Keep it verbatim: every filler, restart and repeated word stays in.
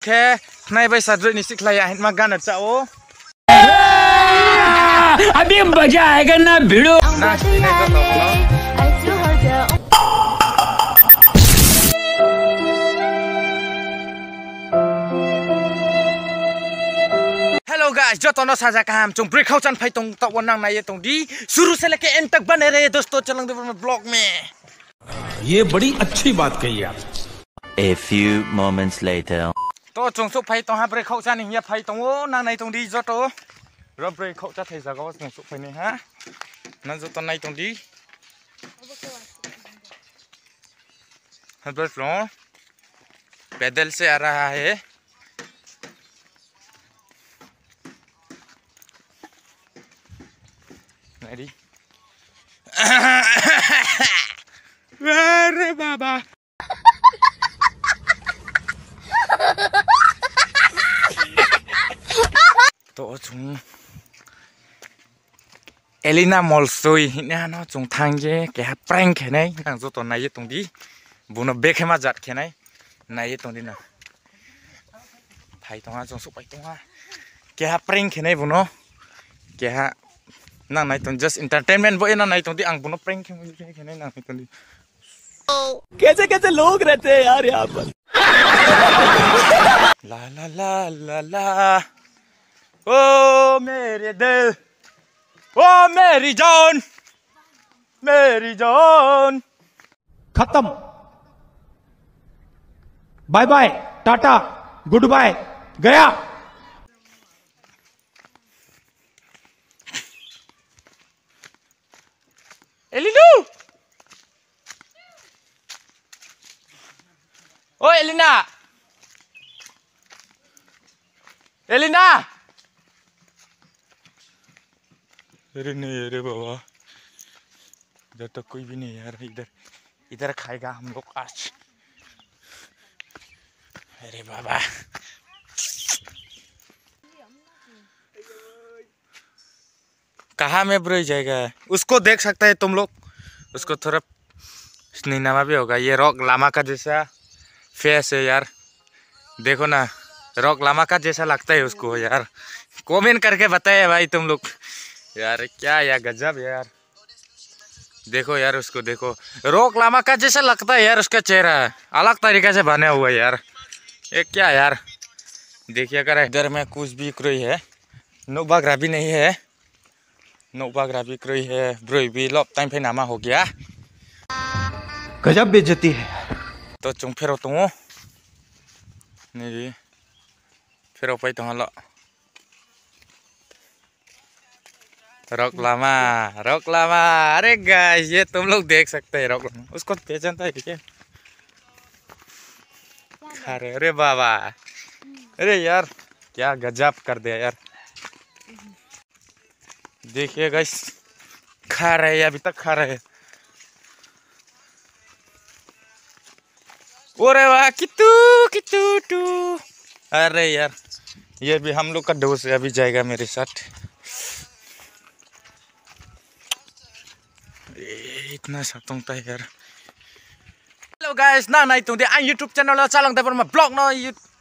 Oke, nay bây giờ rồi nisi klaya hit magan ở chỗ. अभी मजा आएगा ना भिड़ो Nah, ini kau tahu belum? Hello guys, जो तो ना साझा काम चुंग ब्रेक हाउस अन फाइट तों तब वनांग नाये तों दी शुरू से लेके एंड तक बने रहे दोस्तों चलंग दे में ब्लॉग में। ये बड़ी अच्छी बात कही आप। A few moments later. तो चुंग सु फाइट तों हाँ ब्रेक हाउस अन हिया फाइट तों वो नांग नाये तों दी जो तो रब ब्रेक हाउस चा थे जागा वो चुंग सु फाइट ने हाँ ना जो तो नाये तों दी हर फ्लोर पैदल से आ रहा है। Ready? Where Baba? तो chúng Elena Molsoi nè nó chúng thang cái cái prank cái này nàng zo tuần này tung đi bố nó bê cái mà giật cái này này tung đi nào thầy tung ha chúng sụp bay tung ha cái prank cái này bố nó cái nang naik tuh just entertainment boy nang naik tuh di ang bunuh prank cái này nang naik tuh di कैसे कैसे लोग रहते हैं यार यहाँ पर la la la la la oh मेरे दिल oh मेरी जान मेरी जान खत्म bye bye ta-ta goodbye गया Elilu oh Elina Elina अरे नहीं अरे बाबा इधर तो कोई भी नहीं यार इधर इधर खाएगा हम लोग आज अरे बाबा कहाँ में ब्रो जाएगा उसको देख सकता है तुम लोग उसको थोड़ा स्नीनामा भी होगा ये रॉक लामा का जैसा फेस है यार देखो ना रॉक लामा का जैसा लगता है उसको यार कमेंट करके बताए भाई तुम लोग यार क्या यार गजब यार देखो यार उसको देखो रॉक लामा का जैसा लगता है यार उसका चेहरा अलग तरीके से बना हुआ है यार ये क्या यार देखिए अगर इधर में कुछ भी कोई है नोबाग्रा भी नहीं है नोबाग्रा भी कोई है ब्रो भी लॉप टाइम पे नामा हो गया गजब बेइज्जती है तो चुंग फिर तुम नहीं फिर पे तो hello rock Lama rock Lama अरे गाइस ये तुम लोग देख सकते हैं रॉक लामा उसको पहचानता है क्या अरे अरे बाबा अरे यार क्या गजब कर दिया यार देखिए गाइस खा रहे हैं अभी तक खा रहे हैं ओरे वाह कितू कितू टू अरे यार ये भी हम लोग का दोस्त है अभी जाएगा मेरे साथ इतना सतंगता है यार हेलो गाइस ना नहीं तुम दे आ YouTube चैनल ला चालंग दे पर मैं ब्लॉग ना